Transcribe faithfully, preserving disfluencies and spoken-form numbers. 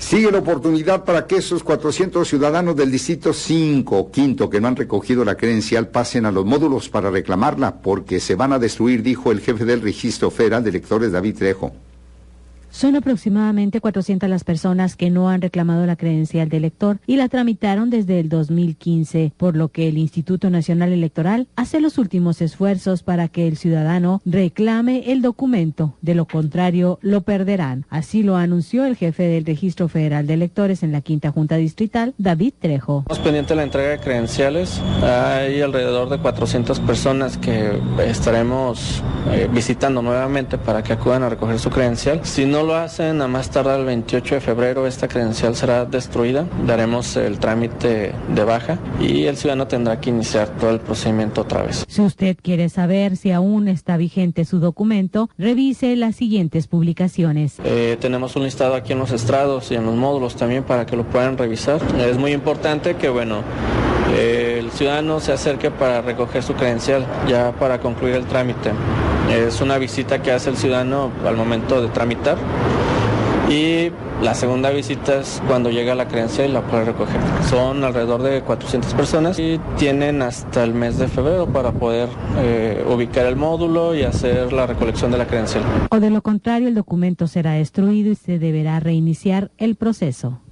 Sigue la oportunidad para que esos cuatrocientos ciudadanos del Distrito cinco o Quinto que no han recogido la credencial pasen a los módulos para reclamarla, porque se van a destruir, dijo el jefe del Registro Federal de Electores, David Trejo. Son aproximadamente cuatrocientas las personas que no han reclamado la credencial de elector y la tramitaron desde el dos mil quince, por lo que el Instituto Nacional Electoral hace los últimos esfuerzos para que el ciudadano reclame el documento, de lo contrario lo perderán. Así lo anunció el jefe del Registro Federal de Electores en la Quinta Junta Distrital, David Trejo. Estamos pendientes de la entrega de credenciales. Hay alrededor de cuatrocientas personas que estaremos eh, visitando nuevamente para que acudan a recoger su credencial. Si no lo hacen, a más tardar el veintiocho de febrero esta credencial será destruida, daremos el trámite de baja y el ciudadano tendrá que iniciar todo el procedimiento otra vez. Si usted quiere saber si aún está vigente su documento, revise las siguientes publicaciones. Eh, tenemos un listado aquí en los estrados y en los módulos también para que lo puedan revisar. Es muy importante que, bueno, eh, el ciudadano se acerque para recoger su credencial ya para concluir el trámite. Es una visita que hace el ciudadano al momento de tramitar y la segunda visita es cuando llega la credencial y la puede recoger. Son alrededor de cuatrocientas personas y tienen hasta el mes de febrero para poder eh, ubicar el módulo y hacer la recolección de la credencial. O de lo contrario, el documento será destruido y se deberá reiniciar el proceso.